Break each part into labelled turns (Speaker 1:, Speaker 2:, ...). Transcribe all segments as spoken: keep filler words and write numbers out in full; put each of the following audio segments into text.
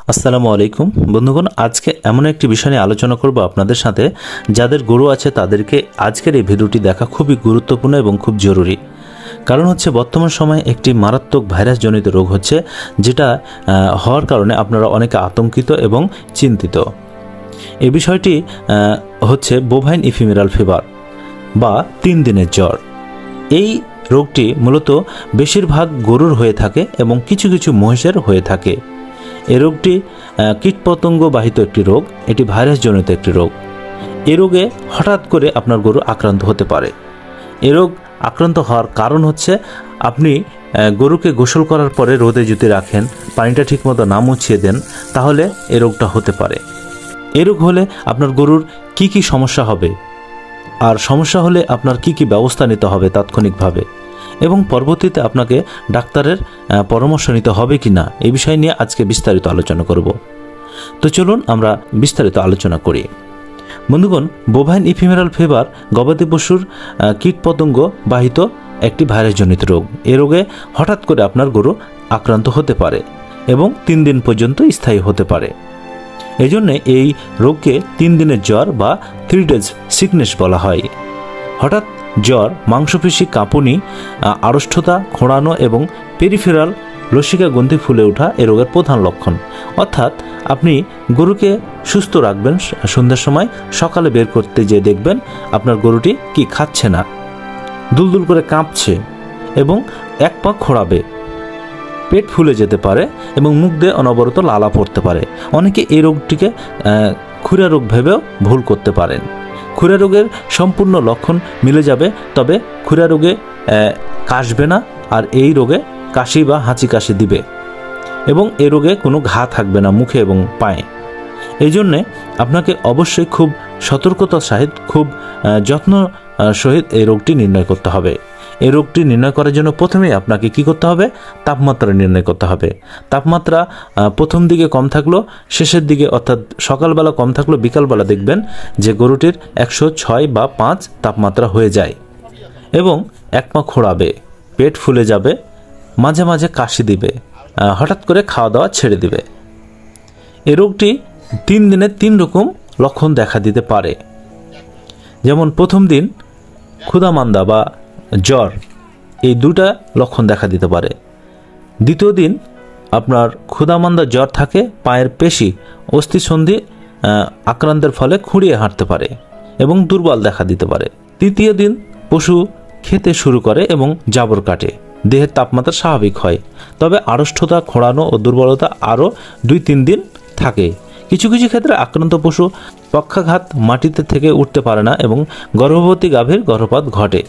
Speaker 1: আসসালামু আলাইকুম বন্ধুগণ, আজকে এমন একটি বিষয় নিয়ে আলোচনা করব আপনাদের সাথে। যাদের গরু আছে তাদেরকে আজকের এই ভিডিওটি দেখা খুবই গুরুত্বপূর্ণ এবং খুব জরুরি। কারণ হচ্ছে বর্তমান সময়ে একটি মারাত্মক ভাইরাসজনিত রোগ হচ্ছে, যেটা হওয়ার কারণে আপনারা অনেকে আতঙ্কিত এবং চিন্তিত। এই বিষয়টি হচ্ছে বোভাইন ইফিমেরাল ফিভার বা তিন দিনের জ্বর। এই রোগটি মূলত বেশিরভাগ গরুর হয়ে থাকে এবং কিছু কিছু মহিষের হয়ে থাকে। এই রোগটি কীটপতঙ্গ বাহিত একটি রোগ, এটি ভাইরাসজনিত একটি রোগ। এই রোগে হঠাৎ করে আপনার গরু আক্রান্ত হতে পারে। এই রোগ আক্রান্ত হওয়ার কারণ হচ্ছে আপনি গরুকে গোসল করার পরে রোদে যদি রাখেন, পানিটা ঠিকমতো না মুছিয়ে দেন, তাহলে এই রোগটা হতে পারে। এই রোগ হলে আপনার গরুর কি কি সমস্যা হবে, আর সমস্যা হলে আপনার কি কি ব্যবস্থা নিতে হবে তাৎক্ষণিকভাবে, এবং পরবর্তীতে আপনাকে ডাক্তারের পরামর্শ নিতে হবে কি না, এই বিষয় নিয়ে আজকে বিস্তারিত আলোচনা করব। তো চলুন আমরা বিস্তারিত আলোচনা করি। বন্ধুগণ, বোভাইন ইফিমেরাল ফিভার গবাদি পশুর কীটপতঙ্গ বাহিত একটি ভাইরাসজনিত রোগ। এই রোগে হঠাৎ করে আপনার গরু আক্রান্ত হতে পারে এবং তিন দিন পর্যন্ত স্থায়ী হতে পারে। এই জন্যে এই রোগকে তিন দিনের জ্বর বা থ্রি ডেজ সিকনেস বলা হয়। হঠাৎ জ্বর, মাংসপেশি কাঁপুনি, আড়ষ্ঠতা, খোঁড়ানো এবং পেরিফেরাল লসিকা গ্রন্থি ফুলে ওঠা এ রোগের প্রধান লক্ষণ। অর্থাৎ আপনি গরুকে সুস্থ রাখবেন, সন্ধ্যার সময় সকালে বের করতে যেয়ে দেখবেন আপনার গরুটি কি খাচ্ছে না, দুলদুল করে কাঁপছে এবং এক পা খোঁড়াবে, পেট ফুলে যেতে পারে এবং মুখ দিয়ে অনবরত লালা পড়তে পারে। অনেকে এই রোগটিকে খুরা রোগ ভেবেও ভুল করতে পারেন। খুরা রোগের সম্পূর্ণ লক্ষণ মিলে যাবে, তবে খুরা রোগে কাশবে না, আর এই রোগে কাশি বা হাঁচি কাশি দিবে এবং এই রোগে কোনো ঘা থাকবে না মুখে এবং পায়ে। এই জন্যে আপনাকে অবশ্যই খুব সতর্কতার সহিত, খুব যত্ন সহিত এই রোগটি নির্ণয় করতে হবে। এই রোগটি নির্ণয় করার জন্য প্রথমেই আপনাকে কি করতে হবে? তাপমাত্রা নির্ণয় করতে হবে। তাপমাত্রা প্রথম দিকে কম থাকলো, শেষের দিকে অর্থাৎ সকালবেলা কম থাকলো, বিকালবেলা দেখবেন যে গরুটির একশো ছয় বা পাঁচ তাপমাত্রা হয়ে যায় এবং এক পা খোঁড়াবে, পেট ফুলে যাবে, মাঝে মাঝে কাশি দিবে, হঠাৎ করে খাওয়া দাওয়া ছেড়ে দিবে। এই রোগটি তিন দিনে তিন রকম লক্ষণ দেখা দিতে পারে। যেমন প্রথম দিন ক্ষুধামান্দা বা জ্বর, এই দুটা লক্ষণ দেখা দিতে পারে। দ্বিতীয় দিন আপনার ক্ষুধামান্দা জ্বর থাকে, পায়ের পেশি অস্থিসন্ধি আক্রান্তের ফলে খুঁড়িয়ে হাঁটতে পারে এবং দুর্বল দেখা দিতে পারে। তৃতীয় দিন পশু খেতে শুরু করে এবং জাবর কাটে, দেহের তাপমাত্রা স্বাভাবিক হয়, তবে আড়ষ্ঠতা, খোঁড়ানো ও দুর্বলতা আরও দুই তিন দিন থাকে। কিছু কিছু ক্ষেত্রে আক্রান্ত পশু পক্ষাঘাত মাটিতে থেকে উঠতে পারে না এবং গর্ভবতী গাভীর গর্ভপাত ঘটে।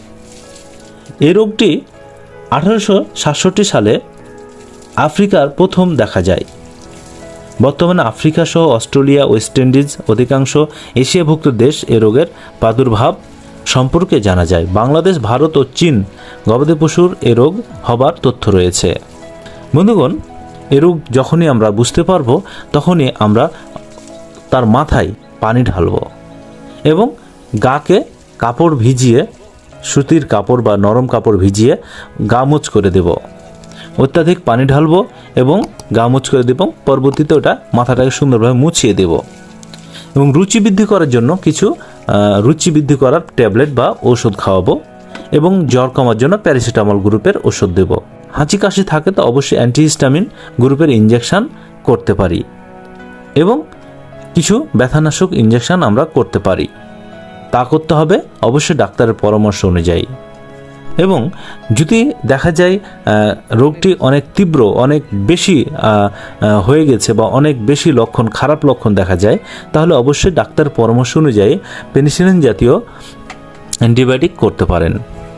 Speaker 1: এই রোগটি আঠারোশো সাতষট্টি সালে আফ্রিকার প্রথম দেখা যায়। বর্তমানে আফ্রিকা সহ অস্ট্রেলিয়া, ওয়েস্ট ইন্ডিজ, অধিকাংশ এশিয়াভুক্ত দেশ এ রোগের প্রাদুর্ভাব সম্পর্কে জানা যায়। বাংলাদেশ, ভারত ও চীন গবাদি পশুর এ রোগ হবার তথ্য রয়েছে। বন্ধুগণ, এ রোগ যখনই আমরা বুঝতে পারবো, তখনই আমরা তার মাথায় পানি ঢালব এবং গাকে কাপড় ভিজিয়ে, সুতির কাপড় বা নরম কাপড় ভিজিয়ে গা মুছ করে দেব। অত্যাধিক পানি ঢালবো এবং গা মুছ করে দেব। পরবর্তীতে ওটা মাথাটাকে সুন্দরভাবে মুছিয়ে দেব এবং রুচি বৃদ্ধি করার জন্য কিছু রুচি বৃদ্ধি করার ট্যাবলেট বা ওষুধ খাওয়াবো এবং জ্বর কমার জন্য প্যারাসিটামল গ্রুপের ওষুধ দেব। হাঁচি কাশি থাকে তো অবশ্যই অ্যান্টিহিস্টামিন গ্রুপের ইঞ্জেকশন করতে পারি এবং কিছু ব্যথানাশক ইঞ্জেকশন আমরা করতে পারি। তা করতে হবে অবশ্যই ডাক্তারের পরামর্শ অনুযায়ী। এবং যদি দেখা যায় রোগটি অনেক তীব্র, অনেক বেশি হয়ে গেছে বা অনেক বেশি লক্ষণ, খারাপ লক্ষণ দেখা যায়, তাহলে অবশ্যই ডাক্তারের পরামর্শ অনুযায়ী পেনিসিলিন জাতীয় অ্যান্টিবায়োটিক করতে পারেন।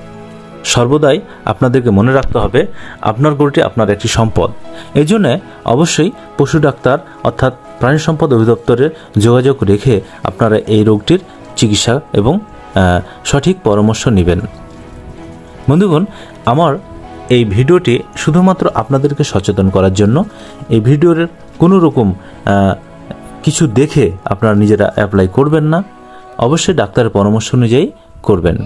Speaker 1: সর্বদাই আপনাদেরকে মনে রাখতে হবে আপনার গরুটি আপনার একটি সম্পদ। এই জন্যে অবশ্যই পশু ডাক্তার অর্থাৎ প্রাণী সম্পদ অধিদপ্তরের যোগাযোগ রেখে আপনারা এই রোগটির চিকিৎসা এবং সঠিক পরামর্শ নেবেন। বন্ধুগণ, আমার এই ভিডিওটি শুধুমাত্র আপনাদেরকে সচেতন করার জন্য। এই ভিডিওর কোনো রকম কিছু দেখে আপনারা নিজেরা অ্যাপ্লাই করবেন না, অবশ্যই ডাক্তারের পরামর্শ অনুযায়ী করবেন।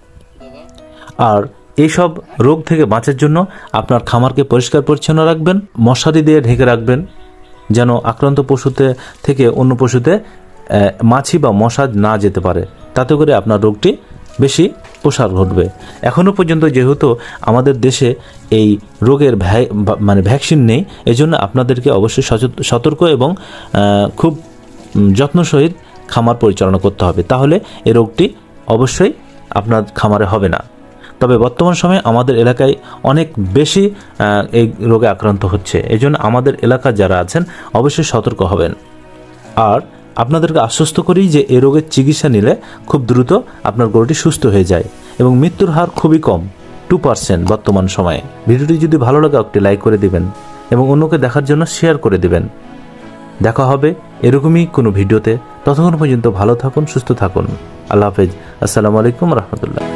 Speaker 1: আর এইসব রোগ থেকে বাঁচার জন্য আপনার খামারকে পরিষ্কার পরিচ্ছন্ন রাখবেন, মশারি দিয়ে ঢেকে রাখবেন যেন আক্রান্ত পশুতে থেকে অন্য পশুতে মাছি বা মশা না যেতে পারে, তাতে করে আপনার রোগটি বেশি প্রসার ঘটবে। এখনও পর্যন্ত যেহেতু আমাদের দেশে এই রোগের মানে ভ্যাকসিন নেই, এজন্য আপনাদেরকে অবশ্যই সতর্ক এবং খুব যত্ন সহিত খামার পরিচালনা করতে হবে, তাহলে এই রোগটি অবশ্যই আপনার খামারে হবে না। তবে বর্তমান সময়ে আমাদের এলাকায় অনেক বেশি এই রোগে আক্রান্ত হচ্ছে, এজন্য আমাদের এলাকার যারা আছেন অবশ্যই সতর্ক হবেন। আর আপনাদেরকে আশ্বস্ত করি যে এই রোগের চিকিৎসা নিলে খুব দ্রুত আপনার গরুটি সুস্থ হয়ে যায় এবং মৃত্যুর হার খুবই কম, টু পার্সেন্ট বর্তমান সময়ে। ভিডিওটি যদি ভালো লাগে একটি লাইক করে দিবেন এবং অন্যকে দেখার জন্য শেয়ার করে দিবেন। দেখা হবে এরকমই কোনো ভিডিওতে, ততক্ষণ পর্যন্ত ভালো থাকুন, সুস্থ থাকুন। আল্লাহ হাফেজ। আসসালামু আলাইকুম রহমতুল্লাহ।